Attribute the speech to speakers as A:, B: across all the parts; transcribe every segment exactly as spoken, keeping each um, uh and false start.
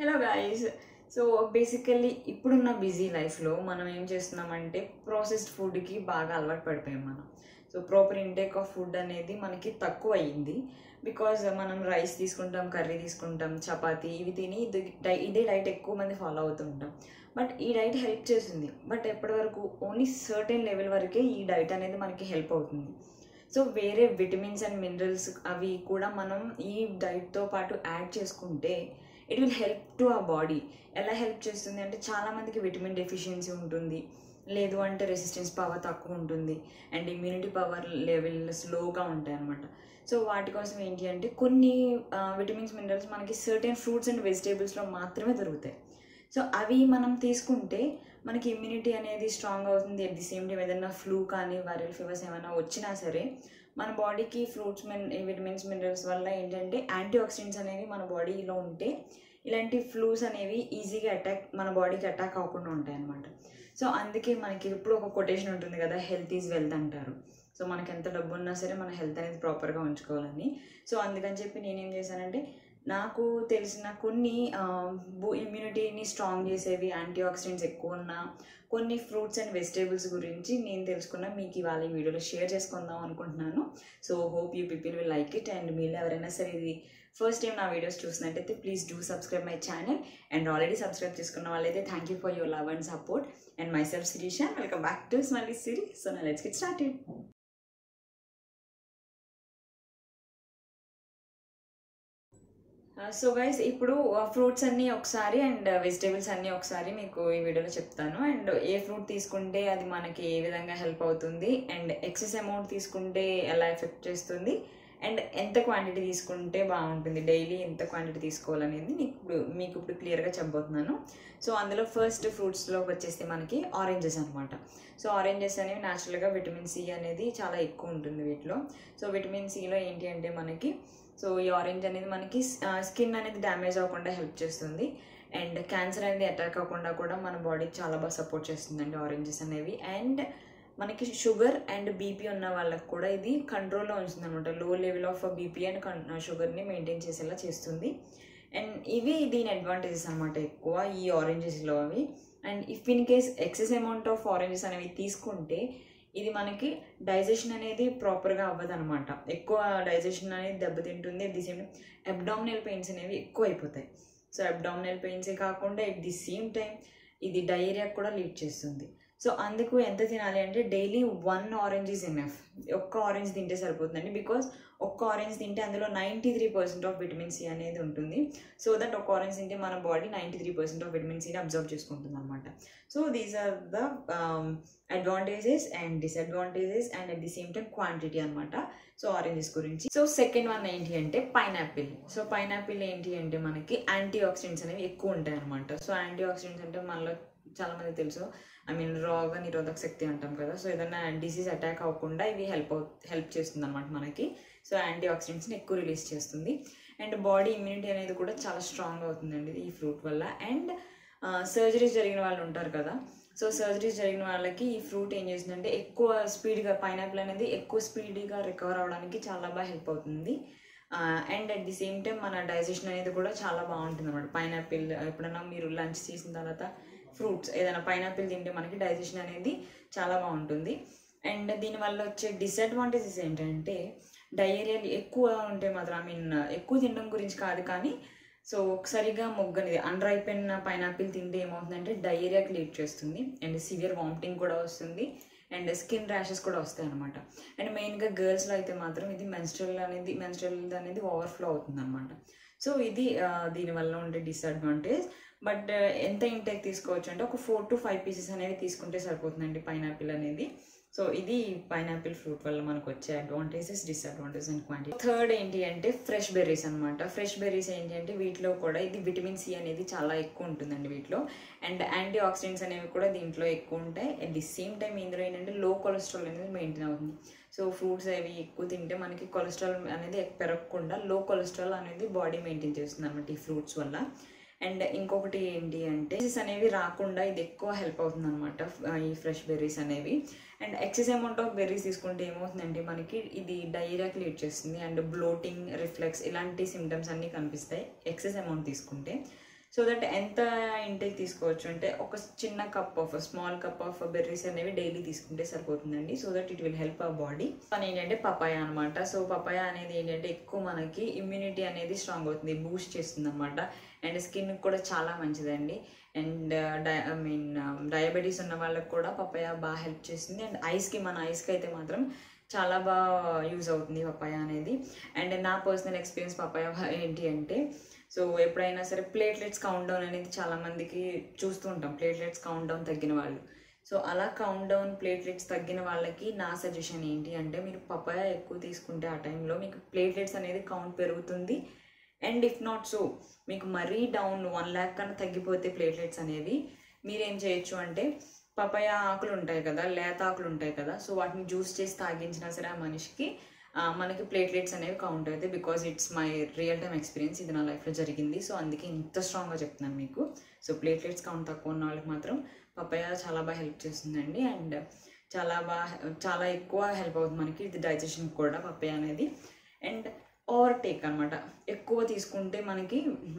A: Hello guys. So basically ఇప్పుడున్న busy లైఫ్లో మనం ఏం చేస్తున్నామంటే ప్రాసెస్డ్ ఫుడ్కి బాగా అలవాటు పడిపోయాం మనం. So proper intake of food అనేది మనకి తక్కువ అయ్యింది. బికాజ్ మనం రైస్ తీసుకుంటాం, కర్రీ తీసుకుంటాం, చపాతీ ఇవి తిని ఇదే డైట్ ఎక్కువ మంది ఫాలో అవుతూ ఉంటాం. బట్ ఈ డైట్ హెల్ప్ చేస్తుంది, బట్ ఎప్పటి వరకు ఓన్లీ సర్టెన్ లెవెల్ వరకే ఈ డైట్ అనేది మనకి హెల్ప్ అవుతుంది. సో వేరే విటమిన్స్ అండ్ మినరల్స్ అవి కూడా మనం ఈ డైట్తో పాటు యాడ్ చేసుకుంటే it will help to our body. ఎలా హెల్ప్ చేస్తుంది అంటే చాలామందికి విటమిన్ డెఫిషియన్సీ ఉంటుంది, లేదు అంటే రెసిస్టెన్స్ పవర్ తక్కువ ఉంటుంది, అండ్ ఇమ్యూనిటీ పవర్ లెవెల్ స్లోగా ఉంటాయి అన్నమాట. సో వాటి కోసం ఏంటి అంటే కొన్ని విటమిన్స్ మినరల్స్ మనకి సర్టెన్ ఫ్రూట్స్ అండ్ వెజిటేబుల్స్లో మాత్రమే దొరుకుతాయి. సో అవి మనం తీసుకుంటే మనకి ఇమ్యూనిటీ అనేది స్ట్రాంగ్ అవుతుంది. అట్ ది సేమ్ టైం ఏదైనా ఫ్లూ కానీ వైరల్ ఫీవర్స్ ఏమైనా వచ్చినా సరే మన బాడీకి ఫ్రూట్స్ మిన్ విటమిన్స్ మినరల్స్ వల్ల ఏంటంటే యాంటీ ఆక్సిడెంట్స్ అనేవి మన బాడీలో ఉంటే ఇలాంటి ఫ్లూస్ అనేవి ఈజీగా అటాక్ మన బాడీకి అటాక్ అవ్వకుండా ఉంటాయి అన్నమాట. సో అందుకే మనకి ఎప్పుడు ఒక కొటేషన్ ఉంటుంది కదా, హెల్త్ ఈజ్ వెల్త్ అంటారు. సో మనకి ఎంత డబ్బు ఉన్నా సరే మన హెల్త్ అనేది ప్రాపర్గా ఉంచుకోవాలని. సో అందుకని చెప్పి నేనేం చేశానంటే నాకు తెలిసిన కొన్ని ఇమ్యూనిటీని స్ట్రాంగ్ చేసేవి యాంటీ ఆక్సిడెంట్స్ ఎక్కువ ఉన్న కొన్ని ఫ్రూట్స్ అండ్ వెజిటేబుల్స్ గురించి నేను తెలుసుకున్న మీకు ఇవాళ ఈ వీడియోలో షేర్ చేసుకుందాం అనుకుంటున్నాను. So hope you people will like it. And మీరు ఎవరైనా సరే ఇది ఫస్ట్ టైం నా వీడియోస్ చూసినట్టయితే please do subscribe my channel. And already subscribe చేసుకున్న వాళ్ళైతే thank you for your love and support. And myself Shirisha, welcome back to smiley Siri. So నా let's get started. So guys, ఇప్పుడు fruits అన్నీ ఒకసారి and vegetables అన్నీ ఒకసారి మీకు ఈ వీడియోలో చెప్తాను. అండ్ ఏ ఫ్రూట్ తీసుకుంటే అది మనకి ఏ విధంగా హెల్ప్ అవుతుంది, అండ్ ఎక్సెస్ అమౌంట్ తీసుకుంటే ఎలా ఎఫెక్ట్ చేస్తుంది, అండ్ ఎంత క్వాంటిటీ తీసుకుంటే బాగుంటుంది, డైలీ ఎంత క్వాంటిటీ తీసుకోవాలనేది మీకు ఇప్పుడు మీకు ఇప్పుడు క్లియర్గా చెప్పబోతున్నాను. సో అందులో ఫస్ట్ ఫ్రూట్స్లోకి వచ్చేస్తే మనకి ఆరెంజెస్ అనమాట. సో ఆరెంజెస్ అనేవి న్యాచురల్గా విటమిన్ సి అనేది చాలా ఎక్కువ ఉంటుంది వీటిలో. సో విటమిన్ సిలో ఏంటి అంటే మనకి సో ఈ ఆరెంజ్ అనేది మనకి స్కిన్ అనేది డ్యామేజ్ అవ్వకుండా హెల్ప్ చేస్తుంది, అండ్ క్యాన్సర్ అనేది అటాక్ అవ్వకుండా కూడా మన బాడీకి చాలా బాగా సపోర్ట్ చేస్తుందండి ఆరెంజెస్ అనేవి. అండ్ మనకి షుగర్ అండ్ బీపీ ఉన్న వాళ్ళకి కూడా ఇది కంట్రోల్లో ఉంచుతుంది అనమాట. Low level of BP and షుగర్ని మెయింటైన్ చేసేలా చేస్తుంది. అండ్ ఇవి దీని అడ్వాంటేజెస్ అనమాట ఎక్కువ ఈ ఆరెంజెస్లో అవి. And if in case excess amount of oranges అనేవి తీసుకుంటే ఇది మనకి డైజెషన్ అనేది ప్రాపర్గా అవ్వదు అనమాట. ఎక్కువ డైజెషన్ అనేది దెబ్బతింటుంది. At the same abdominal pains అనేవి ఎక్కువ అయిపోతాయి. సో అబ్డామినల్ పెయిన్సే కాకుండా ఎట్ ది సేమ్ టైం ఇది డయేరియా కూడా లీడ్ చేస్తుంది. సో అందుకు ఎంత తినాలి అంటే daily one orange is enough. ఒక్క ఆరెంజ్ తింటే సరిపోతుందండి. బికాస్ ఒక్క ఆరెంజ్ తింటే అందులో ninety three percent of vitamin C అనేది ఉంటుంది. సో దట్ ఒక ఆరెంజ్ తింటే మన body ninety three percent of vitamin సిని అబ్జర్వ్ చేసుకుంటుంది అనమాట. So these are the advantages and disadvantages and at the same time quantity అనమాట. సో ఆరెంజెస్ గురించి. సో సెకండ్ వన్ ఏంటి అంటే పైనాపిల్. సో పైనాపిల్ ఏంటి అంటే మనకి యాంటీ ఆక్సిడెంట్స్ అనేవి ఎక్కువ ఉంటాయి అనమాట. సో యాంటీ ఆక్సిడెంట్స్ అంటే మనలో చాలామంది తెలుసు, ఐ మీన్ రోగ నిరోధక శక్తి అంటాం కదా. సో ఏదైనా డిసీజ్ అటాక్ అవ్వకుండా ఇవి హెల్ప్ అవు హెల్ప్ చేస్తుంది అనమాట మనకి. సో యాంటీ ఆక్సిడెంట్స్ని ఎక్కువ రిలీజ్ చేస్తుంది. అండ్ బాడీ ఇమ్యూనిటీ అనేది కూడా చాలా స్ట్రాంగ్ అవుతుందండి ఈ ఫ్రూట్ వల్ల. అండ్ సర్జరీస్ జరిగిన వాళ్ళు ఉంటారు కదా. సో సర్జరీస్ జరిగిన వాళ్ళకి ఈ ఫ్రూట్ ఏం చేస్తుందంటే ఎక్కువ స్పీడ్గా పైనాపిల్ అనేది ఎక్కువ స్పీడ్గా రికవర్ అవ్వడానికి చాలా బాగా హెల్ప్ అవుతుంది. And at the same time మన డైజెషన్ అనేది కూడా చాలా బాగుంటుంది అనమాట. పైనాపిల్ ఎప్పుడైనా మీరు లంచ్ చేసిన తర్వాత ఫ్రూట్స్ ఏదైనా పైనాపిల్ తింటే మనకి డైజెషన్ అనేది చాలా బాగుంటుంది. అండ్ దీనివల్ల వచ్చే డిసడ్వాంటేజెస్ ఏంటంటే డయేరియా ఎక్కువ ఉంటే మాత్రం, ఐ మీన్ ఎక్కువ తినడం గురించి కాదు కానీ సో సరిగా మొగ్గనిది అన్రైపెన్ పైనాపిల్ తింటే ఏమవుతుందంటే డయేరియాకి లీడ్ చేస్తుంది. అండ్ సివియర్ వామిటింగ్ కూడా వస్తుంది, అండ్ స్కిన్ ర్యాషెస్ కూడా వస్తాయి అనమాట. అండ్ మెయిన్గా గర్ల్స్లో అయితే మాత్రం ఇది మెన్స్ట్రల్ అనేది మెన్స్ట్రల్ అనేది ఓవర్ఫ్లో అవుతుంది అనమాట. సో ఇది దీనివల్ల ఉండే డిసడ్వాంటేజ్. బట్ ఎంత ఇంటేక్ తీసుకోవచ్చు అంటే ఒక ఫోర్ టు ఫైవ్ పీసెస్ అనేవి తీసుకుంటే సరిపోతుందండి పైనాపిల్ అనేది. సో ఇది పైనాపిల్ ఫ్రూట్ వల్ల మనకు వచ్చే advantages, disadvantages and quantity. Third ఏంటి అంటే ఫ్రెష్ బెర్రీస్ అనమాట. ఫ్రెష్ బెర్రీస్ ఏంటి అంటే వీటిలో కూడా ఇది విటమిన్ సి అనేది చాలా ఎక్కువ ఉంటుందండి వీటిలో. అండ్ యాంటీ ఆక్సిడెంట్స్ అనేవి కూడా దీంట్లో ఎక్కువ ఉంటాయి. అట్ ది సేమ్ టైం ఇందులో ఏంటంటే లో కొలెస్ట్రాల్ అనేది మెయింటైన్ అవుతుంది. సో ఫ్రూట్స్ అవి ఎక్కువ తింటే మనకి కొలెస్ట్రాల్ అనేది పెరగకుండా లో కొలెస్ట్రాల్ అనేది బాడీ మెయింటైన్ చేస్తుంది అనమాట ఈ ఫ్రూట్స్ వల్ల. అండ్ ఇంకొకటి ఏంటి అంటే డిసీజెస్ అనేవి రాకుండా ఇది ఎక్కువ హెల్ప్ అవుతుంది అనమాట ఈ ఫ్రెష్ బెర్రీస్ అనేవి. And excess amount of berries తీసుకుంటే ఏమవుతుందంటే మనకి ఇది డయేరియాకి లీడ్ చేస్తుంది. అండ్ బ్లోటింగ్, రిఫ్లెక్స్ ఇలాంటి సిమ్టమ్స్ అన్నీ కనిపిస్తాయి ఎక్సెస్ అమౌంట్ తీసుకుంటే. సో దట్ ఎంత ఇంటేక్ తీసుకోవచ్చు అంటే ఒక చిన్న cup of small cup of berries అనేవి డైలీ తీసుకుంటే సరిపోతుందండి. So that it will help our body. అని ఏంటంటే పపాయ అనమాట. సో పపాయ అనేది ఏంటంటే ఎక్కువ మనకి ఇమ్యూనిటీ అనేది స్ట్రాంగ్ అవుతుంది, బూస్ట్ చేస్తుంది అనమాట. అండ్ స్కిన్ కూడా చాలా మంచిదండి. అండ్ డై ఐ మీన్ డయాబెటీస్ ఉన్న వాళ్ళకి కూడా పపాయ బాగా హెల్ప్ చేస్తుంది. అండ్ ఐస్కి మన ఐస్కి అయితే మాత్రం చాలా బాగా యూజ్ అవుతుంది పపాయ అనేది. అండ్ నా పర్సనల్ ఎక్స్పీరియన్స్ పపాయ ఏంటి అంటే, సో ఎప్పుడైనా సరే ప్లేట్లెట్స్ కౌంట్ డౌన్ అనేది చాలామందికి చూస్తూ ఉంటాం, ప్లేట్లెట్స్ కౌంట్ డౌన్ తగ్గిన వాళ్ళు. సో అలా కౌంట్ డౌన్ ప్లేట్లెట్స్ తగ్గిన వాళ్ళకి నా సజెషన్ ఏంటి అంటే, మీరు పపాయ ఎక్కువ తీసుకుంటే ఆ టైంలో మీకు ప్లేట్లెట్స్ అనేది కౌంట్ పెరుగుతుంది. అండ్ ఇఫ్ నాట్ సో మీకు మరీ డౌన్ వన్ ల్యాక్ కన్నా తగ్గిపోతే ప్లేట్లెట్స్ అనేవి, మీరేం చేయొచ్చు అంటే పపాయ ఆకులు ఉంటాయి కదా, లేత ఆకులు ఉంటాయి కదా, సో వాటిని జ్యూస్ చేసి తాగించినా సరే ఆ మనిషికి మనకి ప్లేట్లెట్స్ అనేవి కౌంట్ అవుతాయి. Because it's my real time experience, ఇది నా లైఫ్లో జరిగింది. సో అందుకే ఇంత స్ట్రాంగ్గా చెప్తున్నాను మీకు. సో ప్లేట్లెట్స్ కౌంట్ తక్కువ ఉన్న వాళ్ళకి మాత్రం పపాయ చాలా బాగా హెల్ప్ చేస్తుందండి. అండ్ చాలా బాగా చాలా ఎక్కువ హెల్ప్ అవుతుంది మనకి ఇది డైజెషన్ కూడా పపాయ అనేది. అండ్ ఓవర్ టేక్ అనమాట, ఎక్కువ తీసుకుంటే మనకి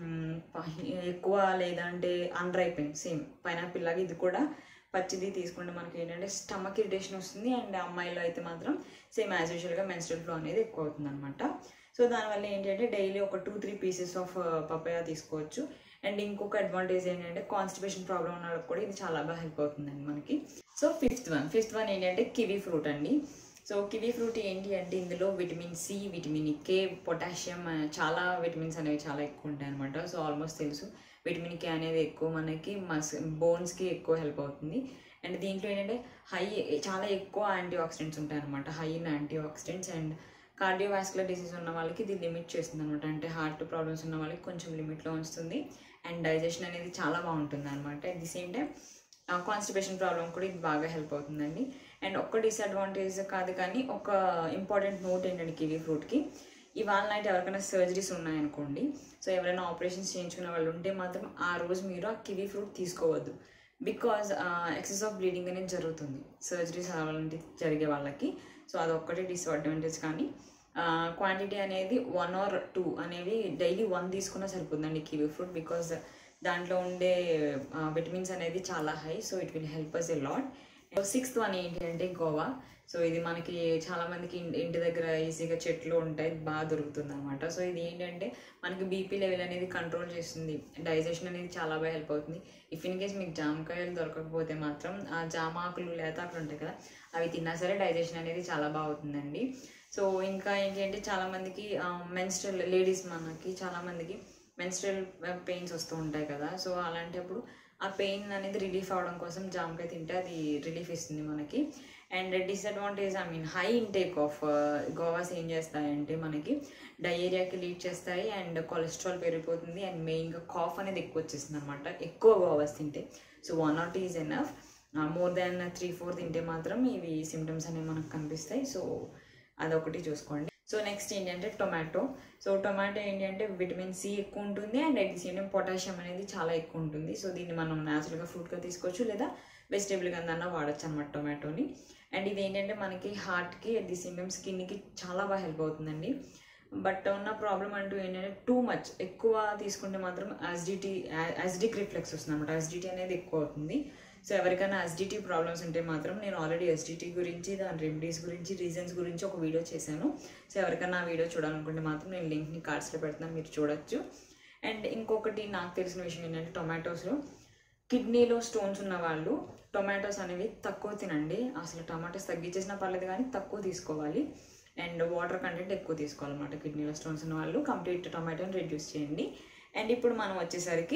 A: ఎక్కువ, లేదంటే అన్రైపెన్ సేమ్ పైనాపిల్ లాగా ఇది కూడా పచ్చిది తీసుకుంటే మనకి ఏంటంటే స్టమక్ ఇరిటేషన్ వస్తుంది. అండ్ అమ్మాయిలో అయితే మాత్రం సేమ్ యాజ్ యూజువల్గా మెన్స్ట్రల్ ఫ్లో అనేది ఎక్కువ అవుతుంది అనమాట. సో దానివల్ల ఏంటంటే డైలీ ఒక two three pieces of papaya తీసుకోవచ్చు. అండ్ ఇంకొక అడ్వాంటేజ్ ఏంటంటే కాన్స్టిపేషన్ ప్రాబ్లం ఉన్న వాళ్ళకి కూడా ఇది చాలా బాగా హెల్ప్ అవుతుందండి మనకి. So fifth one fifth one ఏంటంటే కివీ ఫ్రూట్ అండి. సో కివీ ఫ్రూట్ ఏంటి అంటే ఇందులో vitamin C, vitamin K, potassium, చాలా విటమిన్స్ అనేవి చాలా ఎక్కువ ఉంటాయి అనమాట. సో ఆల్మోస్ట్ తెలుసు విటమిన్ కే అనేది ఎక్కువ మనకి మస్ బోన్స్కి ఎక్కువ హెల్ప్ అవుతుంది. అండ్ దీంట్లో ఏంటంటే హై చాలా ఎక్కువ యాంటీ ఆక్సిడెంట్స్ ఉంటాయి అనమాట, high in antioxidants. And cardiovascular disease ఉన్న వాళ్ళకి ఇది లిమిట్ చేస్తుంది అనమాట, అంటే హార్ట్ ప్రాబ్లమ్స్ ఉన్న వాళ్ళకి కొంచెం లిమిట్లో ఉంచుతుంది. అండ్ డైజెషన్ అనేది చాలా బాగుంటుంది అనమాట. At the same time constipation problem కూడా ఇది బాగా హెల్ప్ అవుతుందండి. అండ్ ఒక్క డిసడ్వాంటేజ్ కాదు కానీ ఒక ఇంపార్టెంట్ నోట్ ఏంటంటే కివీ ఫ్రూట్కి, ఇవాళ నైట్ ఎవరికైనా సర్జరీస్ ఉన్నాయనుకోండి, సో ఎవరైనా ఆపరేషన్స్ చేయించుకునే వాళ్ళు ఉంటే మాత్రం ఆ రోజు మీరు ఆ కివీ ఫ్రూట్ తీసుకోవద్దు. బికాజ్ ఎక్సెస్ ఆఫ్ బ్లీడింగ్ అనేది జరుగుతుంది సర్జరీస్ అలాంటి జరిగే వాళ్ళకి. సో అదొక్కటి డిసడ్వాంటేజ్. కానీ క్వాంటిటీ అనేది వన్ ఆర్ టూ అనేవి డైలీ వన్ తీసుకున్నా సరిపోతుందండి కివీ ఫ్రూట్. బికాజ్ దాంట్లో ఉండే విటమిన్స్ అనేది చాలా high. So it will help us a lot. Sixth one ఏంటి అంటే గోవా. సో ఇది మనకి చాలా మందికి ఇంటి దగ్గర ఈజీగా చెట్లు ఉంటాయి, బాగా దొరుకుతుంది అనమాట. సో ఇది ఏంటంటే మనకి బీపీ లెవెల్ అనేది కంట్రోల్ చేస్తుంది, డైజెషన్ అనేది చాలా బాగా హెల్ప్ అవుతుంది. ఇఫ్ ఇన్ కేస్ మీకు జామకాయలు దొరకకపోతే మాత్రం ఆ జామ ఆకులు, లేతాకులు ఉంటాయి కదా, అవి తిన్నా సరే డైజెషన్ అనేది చాలా బాగా అవుతుందండి. సో ఇంకా ఏంటి అంటే చాలామందికి మెన్స్ట్రల్ లేడీస్ మనకి చాలామందికి మెన్స్ట్రల్ పెయిన్స్ వస్తూ ఉంటాయి కదా. సో అలాంటప్పుడు ఆ పెయిన్ అనేది రిలీఫ్ అవ్వడం కోసం జామకాయ తింటే అది రిలీఫ్ ఇస్తుంది మనకి. And disadvantage I mean high intake of guavas ఏం చేస్తాయంటే మనకి డయేరియాకి లీడ్ చేస్తాయి. అండ్ కొలెస్ట్రాల్ పెరిగిపోతుంది. అండ్ మెయిన్గా కాఫ్ అనేది ఎక్కువ వచ్చేస్తుంది అనమాట ఎక్కువ గోవాస్ తింటే. So one not is enough. More than three four తింటే మాత్రం ఇవి సిమ్టమ్స్ అనేవి మనకు కనిపిస్తాయి. సో అదొకటి చూసుకోండి. సో నెక్స్ట్ ఏంటంటే టొమాటో. సో టొమాటో ఏంటంటే విటమిన్ సి ఎక్కువ ఉంటుంది. And at the same time potassium అనేది చాలా ఎక్కువ ఉంటుంది. సో దీన్ని మనం న్యాచురల్గా ఫ్రూట్గా తీసుకోవచ్చు, లేదా వెజిటేబుల్ కింద వాడచ్చు అనమాట టొమాటోని. అండ్ ఇది ఏంటంటే మనకి హార్ట్కి అట్ ది సేమ్ టైం స్కిన్కి చాలా బాగా హెల్ప్ అవుతుందండి. బట్ ఉన్న ప్రాబ్లం అంటూ ఏంటంటే టూ మచ్ ఎక్కువ తీసుకుంటే మాత్రం యాసిడిటీ యాసిడిక్ రిఫ్లెక్స్ వస్తుంది అనమాట, యాసిడిటీ అనేది ఎక్కువ అవుతుంది. సో ఎవరికైనా యాసిడిటీ ప్రాబ్లమ్స్ ఉంటే మాత్రం నేను ఆల్రెడీ యాసిడిటీ గురించి, దాని రెమెడీస్ గురించి, రీజన్స్ గురించి ఒక వీడియో చేశాను. సో ఎవరికైనా ఆ వీడియో చూడాలనుకుంటే మాత్రం నేను లింక్ని కార్డ్స్లో పెడతాను, మీరు చూడొచ్చు. అండ్ ఇంకొకటి నాకు తెలిసిన విషయం ఏంటంటే టొమాటోస్లో కిడ్నీలో స్టోన్స్ ఉన్న వాళ్ళు టొమాటోస్ అనేవి తక్కువ తినండి. అసలు టొమాటోస్ తగ్గించేసినా పర్లేదు కానీ తక్కువ తీసుకోవాలి. అండ్ వాటర్ కంటెంట్ ఎక్కువ తీసుకోవాలన్నమాట. కిడ్నీలో స్టోన్స్ ఉన్న వాళ్ళు కంప్లీట్ టొమాటోని రెడ్యూస్ చేయండి. అండ్ ఇప్పుడు మనం వచ్చేసరికి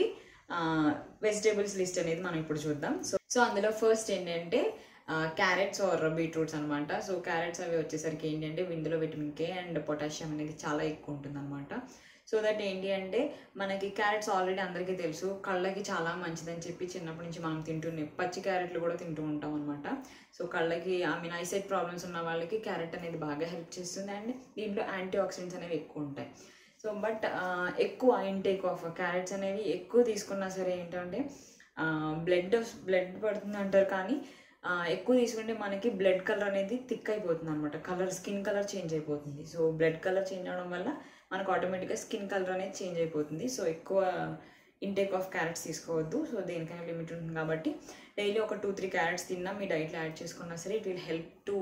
A: వెజిటేబుల్స్ లిస్ట్ అనేది మనం ఇప్పుడు చూద్దాం. సో సో అందులో ఫస్ట్ ఏంటంటే క్యారెట్స్ ఆర్ బీట్రూట్స్ అనమాట. సో క్యారెట్స్ అవి వచ్చేసరికి ఏంటంటే ఇందులో విటమిన్ కే అండ్ పొటాషియం అనేది చాలా ఎక్కువ ఉంటుంది అనమాట. సో దట్ ఏంటి అంటే మనకి క్యారెట్స్ ఆల్రెడీ అందరికీ తెలుసు కళ్ళకి చాలా మంచిదని చెప్పి చిన్నప్పటి నుంచి మనం తింటున్నాం. పచ్చి క్యారెట్లు కూడా తింటూ ఉంటాం అనమాట. సో కళ్ళకి ఐ మీన్ ఐసైట్ ప్రాబ్లమ్స్ ఉన్న వాళ్ళకి క్యారెట్ అనేది బాగా హెల్ప్ చేస్తుంది. అండ్ దీంట్లో యాంటీ ఆక్సిడెంట్స్ అనేవి ఎక్కువ ఉంటాయి. సో బట్ ఎక్కువ ఇంటేక్ ఆఫ్ క్యారెట్స్ అనేవి ఎక్కువ తీసుకున్నా సరే ఏంటంటే బ్లడ్ బ్లడ్ పడుతుంది అంటారు, కానీ ఎక్కువ తీసుకుంటే మనకి బ్లడ్ కలర్ అనేది థిక్ అయిపోతుంది అనమాట, కలర్ స్కిన్ కలర్ చేంజ్ అయిపోతుంది. సో బ్లడ్ కలర్ చేంజ్ అవడం వల్ల మనకు ఆటోమేటిక్గా స్కిన్ కలర్ అనేది చేంజ్ అయిపోతుంది. సో ఎక్కువ ఇంటేక్ ఆఫ్ క్యారెట్స్ తీసుకోవద్దు. సో దేనికైనా లిమిట్ ఉంటుంది కాబట్టి డైలీ ఒక టూ త్రీ క్యారెట్స్ తిన్నా మీ డైట్లో యాడ్ చేసుకున్నా సరే it will help to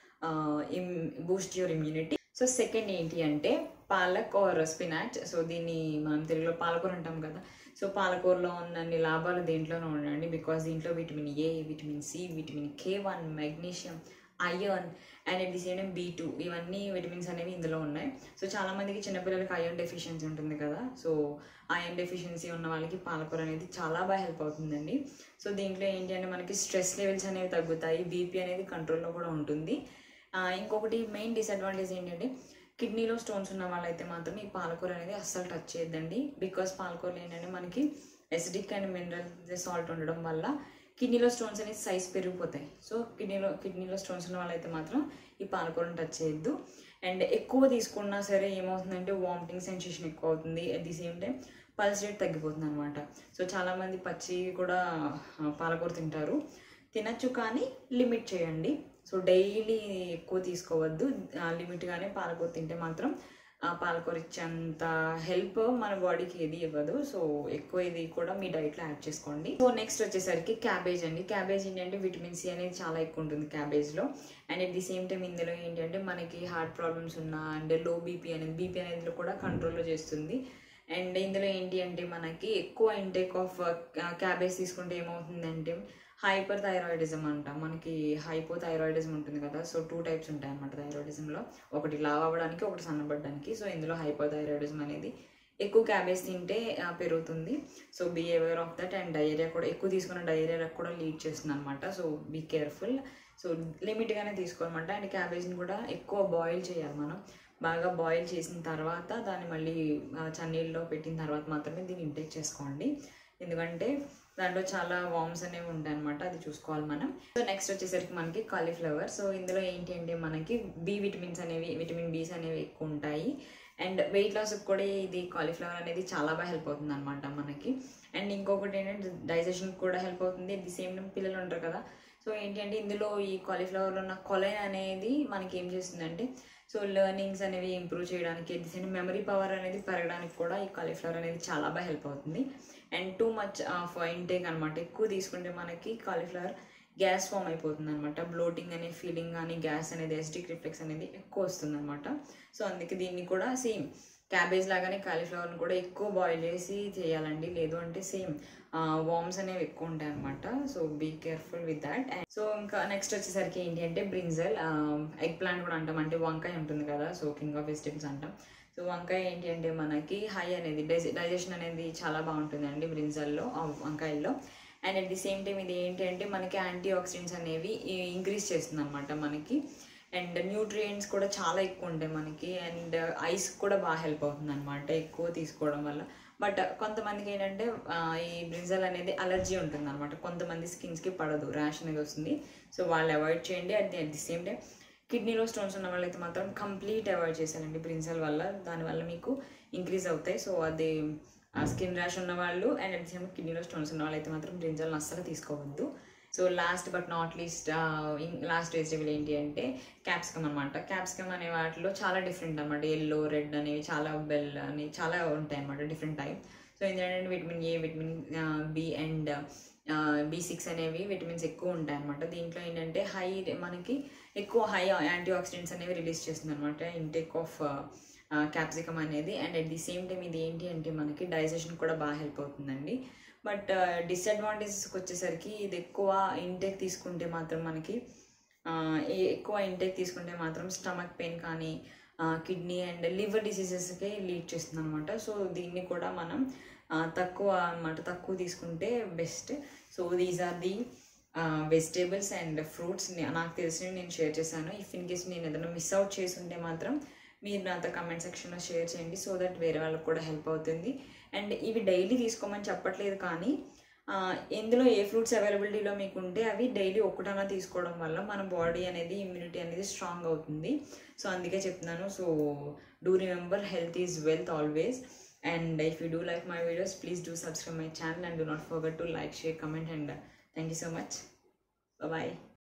A: um boost your immunity. So second ఏంటి అంటే పాలక్ ఆర్ స్పినాచ్. సో దీన్ని మనం తెలుగులో పాలకూర అంటాం కదా. సో పాలకూరలో ఉన్నన్ని లాభాలు దేంట్లోనూ ఉండండి, బికాస్ దీంట్లో vitamin A, vitamin C, vitamin K one, magnesium, iron and at the same time B two, ఇవన్నీ విటమిన్స్ అనేవి ఇందులో ఉన్నాయి. సో చాలామందికి చిన్నపిల్లలకి ఐరన్ డెఫిషియన్సీ ఉంటుంది కదా. సో ఐరన్ డెఫిషియన్సీ ఉన్న వాళ్ళకి పాలకూర అనేది చాలా బాగా హెల్ప్ అవుతుందండి. సో దీంట్లో ఏంటి అంటే మనకి స్ట్రెస్ లెవెల్స్ అనేవి తగ్గుతాయి, బీపీ అనేది కంట్రోల్లో కూడా ఉంటుంది. ఇంకొకటి మెయిన్ డిసడ్వాంటేజ్ ఏంటంటే కిడ్నీలో స్టోన్స్ ఉన్న వాళ్ళైతే మాత్రం ఈ పాలకూర అనేది అస్సలు టచ్ చేయొద్దండి. బికాస్ పాలకూరలో ఏంటంటే మనకి ఎసిడిక్ అండ్ మినరల్ సాల్ట్ ఉండడం వల్ల కిడ్నీలో స్టోన్స్ అనేది సైజ్ పెరిగిపోతాయి. సో కిడ్నీలో కిడ్నీలో స్టోన్స్ ఉన్న వాళ్ళైతే మాత్రం ఈ పాలకూరను టచ్ చేయొద్దు. అండ్ ఎక్కువ తీసుకున్నా సరే ఏమవుతుందంటే వామిటింగ్ సెన్సేషన్ ఎక్కువ అవుతుంది, at the same time pulse rate తగ్గిపోతుంది అనమాట. సో చాలామంది పచ్చి కూడా పాలకూర తింటారు, తినచ్చు కానీ లిమిట్ చేయండి. సో డైలీ ఎక్కువ తీసుకోవద్దు, లిమిట్గానే పాలకూర తింటే మాత్రం పాలకూర ఇచ్చేంత హెల్ప్ మన బాడీకి ఏది ఇవ్వదు. సో ఎక్కువ ఇది కూడా మీ డైట్లో యాడ్ చేసుకోండి. సో నెక్స్ట్ వచ్చేసరికి క్యాబేజ్ అండి. క్యాబేజ్ ఏంటంటే విటమిన్ సి అనేది చాలా ఎక్కువ ఉంటుంది క్యాబేజ్లో. And at the same time ఇందులో ఏంటంటే మనకి హార్ట్ ప్రాబ్లమ్స్ ఉన్న అండ్ లో బీపీ అనేది బీపీ అనేది కూడా కంట్రోల్లో చేస్తుంది. అండ్ ఇందులో ఏంటి అంటే మనకి ఎక్కువ ఇంటేక్ ఆఫ్ క్యాబేజ్ తీసుకుంటే ఏమవుతుందంటే హైపర్ థైరాయిడిజం అంట, మనకి హైపోథైరాయిడిజం ఉంటుంది కదా. సో టూ టైప్స్ ఉంటాయి అన్నమాట థైరాయిడిజంలో, ఒకటి లావ్ అవ్వడానికి, ఒకటి సన్నబడడానికి. సో ఇందులో హైపోథైరాయిడిజం అనేది ఎక్కువ క్యాబేజ్ తింటే పెరుగుతుంది. So be aware of that. And diarrhoea కూడా ఎక్కువ తీసుకున్న డయేరియాకి కూడా లీడ్ చేస్తుంది అనమాట. So be careful. సో లిమిట్గానే తీసుకోవాలన్నమాట. అండ్ క్యాబేజ్ని కూడా ఎక్కువ బాయిల్ చేయాలి మనం. బాగా బాయిల్ చేసిన తర్వాత దాన్ని మళ్ళీ చన్నీళ్ళలో పెట్టిన తర్వాత మాత్రమే దీన్ని ఇంటేక్ చేసుకోండి, ఎందుకంటే దాంట్లో చాలా వామ్స్ అనేవి ఉంటాయి అనమాట, అది చూసుకోవాలి మనం. సో నెక్స్ట్ వచ్చేసరికి మనకి కాలీఫ్లవర్. సో ఇందులో ఏంటి అంటే మనకి బి విటమిన్స్ అనేవి విటమిన్ బీస్ అనేవి ఎక్కువ ఉంటాయి. అండ్ వెయిట్ లాస్కి కూడా ఇది కాలీఫ్లవర్ అనేది చాలా బాగా హెల్ప్ అవుతుంది అనమాట మనకి. అండ్ ఇంకొకటి ఏంటంటే డైజెషన్కి కూడా హెల్ప్ అవుతుంది. అట్ ది సేమ్ టైం పిల్లలు ఉంటారు కదా. సో ఏంటి అంటే ఇందులో ఈ కాలీఫ్లవర్లో ఉన్న కొలైన్ అనేది మనకి ఏం చేస్తుందంటే సో లెర్నింగ్స్ అనేవి ఇంప్రూవ్ చేయడానికి, at the same memory power అనేది పెరగడానికి కూడా ఈ కాలీఫ్లవర్ అనేది చాలా బాగా హెల్ప్ అవుతుంది. And too much of intake అనమాట, ఎక్కువ తీసుకుంటే మనకి కాలీఫ్లవర్ గ్యాస్ ఫామ్ అయిపోతుంది అనమాట. బ్లోటింగ్ అనే ఫీలింగ్ కానీ గ్యాస్ అనేది ఎసిడిక్ రిఫ్లెక్స్ అనేది ఎక్కువ వస్తుంది అనమాట. సో అందుకే దీన్ని కూడా సేమ్ క్యాబేజ్ లాగానే కాలీఫ్లవర్ని కూడా ఎక్కువ బాయిల్ చేసి చేయాలండి, లేదు అంటే సేమ్ వామ్స్ అనేవి ఎక్కువ ఉంటాయి అనమాట. So be careful with that. And so ఇంకా నెక్స్ట్ వచ్చేసరికి ఏంటి అంటే బ్రింజల్, ఎగ్ ప్లాంట్ కూడా అంటాం, అంటే వంకాయ ఉంటుంది కదా. సో కింగ్ ఆఫ్ వెజిటేబుల్స్ అంటాం. సో వంకాయ ఏంటి అంటే మనకి హై అనేది డైజె డైజెషన్ అనేది చాలా బాగుంటుంది అండి బ్రింజల్లో, వంకాయల్లో. And at the same time ఇది ఏంటి అంటే మనకి యాంటీ ఆక్సిడెంట్స్ అనేవి ఇంక్రీజ్ చేస్తుంది అనమాట మనకి. అండ్ న్యూట్రియంట్స్ కూడా చాలా ఎక్కువ ఉంటాయి మనకి. అండ్ ఐస్ కూడా బాగా హెల్ప్ అవుతుంది అనమాట ఎక్కువ తీసుకోవడం వల్ల. బట్ కొంతమందికి ఏంటంటే ఈ బ్రింజల్ అనేది అలర్జీ ఉంటుంది అనమాట, కొంతమంది స్కిన్స్కి పడదు, ర్యాష్ అనేది వస్తుంది. సో వాళ్ళు అవాయిడ్ చేయండి. At the at the same time కిడ్నీలో స్టోన్స్ ఉన్న వాళ్ళైతే మాత్రం కంప్లీట్ అవాయిడ్ చేశారండి బ్రింజల్ వల్ల, దానివల్ల మీకు ఇంక్రీజ్ అవుతాయి. సో అది స్కిన్ ర్యాష్ ఉన్న వాళ్ళు అండ్ అట్ ది సేమ్ కిడ్నీలో స్టోన్స్ ఉన్న వాళ్ళైతే మాత్రం బ్రింజల్ని అస్సలు తీసుకోవద్దు. So last but not least last vegetable ఏంటి అంటే క్యాప్సికమ్ అనమాట. క్యాప్సికమ్ అనే వాటిలో చాలా డిఫరెంట్ అనమాట, ఎల్లో, రెడ్ అనేవి చాలా, బెల్ అని చాలా ఉంటాయి అనమాట, డిఫరెంట్ టైప్. సో ఏంటంటే vitamin A, vitamin B and B six అనేవి విటమిన్స్ ఎక్కువ ఉంటాయి అనమాట. దీంట్లో ఏంటంటే హై మనకి ఎక్కువ హై యాంటీ ఆక్సిడెంట్స్ అనేవి రిలీజ్ చేస్తుంది అనమాట ఇంటేక్ ఆఫ్ క్యాప్సికమ్ అనేది. And at the same time ఇది ఏంటి అంటే మనకి డైజెషన్ కూడా బాగా హెల్ప్ అవుతుందండి. బట్ డిసడ్వాంటేజెస్కి వచ్చేసరికి ఇది ఎక్కువ ఇంటేక్ తీసుకుంటే మాత్రం మనకి ఎక్కువ ఇంటేక్ తీసుకుంటే మాత్రం స్టమక్ పెయిన్ కానీ కిడ్నీ అండ్ లివర్ డిసీజెస్కే లీడ్ చేస్తుంది అనమాట. సో దీన్ని కూడా మనం తక్కువ అనమాట తక్కువ తీసుకుంటే best. So these are the vegetables and fruits నాకు తెలిసినవి నేను షేర్ చేశాను. ఇఫ్ ఇన్ కేస్ నేను ఏదైనా మిస్ అవుట్ చేసి ఉంటే మాత్రం మీరు నాతో కమెంట్ సెక్షన్లో షేర్ చేయండి, సో దట్ వేరే వాళ్ళకి కూడా హెల్ప్ అవుతుంది. అండ్ ఇవి డైలీ తీసుకోమని చెప్పట్లేదు, కానీ ఎందులో ఏ ఫ్రూట్స్ అవైలబిలిటీలో మీకు ఉంటే అవి డైలీ ఒక్కటన్నా తీసుకోవడం వల్ల మన బాడీ అనేది ఇమ్యూనిటీ అనేది స్ట్రాంగ్ అవుతుంది. సో అందుకే చెప్తున్నాను. So do remember health is wealth always. And if you do like my videos, please do subscribe my channel and do not forget to like, share, comment, and uh, thank you so much. Bye bye.